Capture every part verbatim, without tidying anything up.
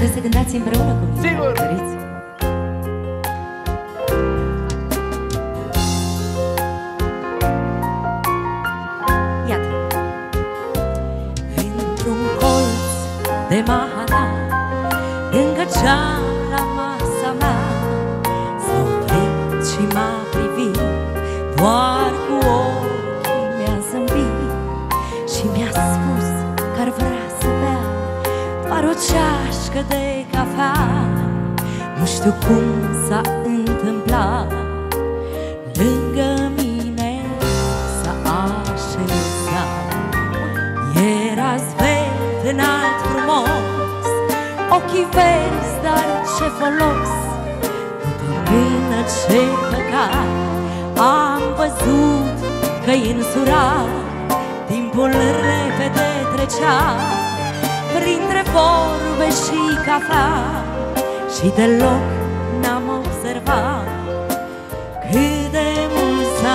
Puteți să cântați împreună cu mine. Sigur! Doriți? Iată. Într-un colț de mahana, lângă cea la masa mea, s-a oprit și m-a privit, doar cu ochii mi-a zâmbit și mi-a spus că ar vrea să bea doar o ceașcă de cafea. Nu știu cum s-a întâmplat, lângă mine s-a așezat. Era zvelt, înalt, frumos, ochii verzi, dar ce folos, pe mână ce păcat. Am văzut că-i însurat, timpul repede trecea printre vorbe și cafea, și deloc n-am observat cât de mult s-a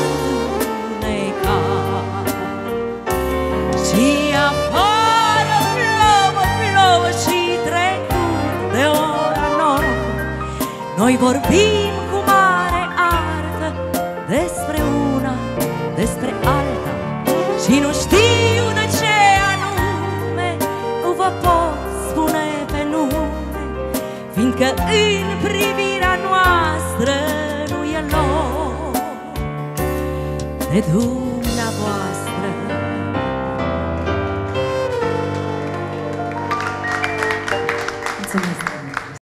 întunecat. Și afară plouă, plouă și trecut de ora nouă, noi vorbim cu mare artă despre una, despre alta, și nu știu de ce anume nu vă pot spune pe nume, fiindcă în privirea noastră nu e loc de drum.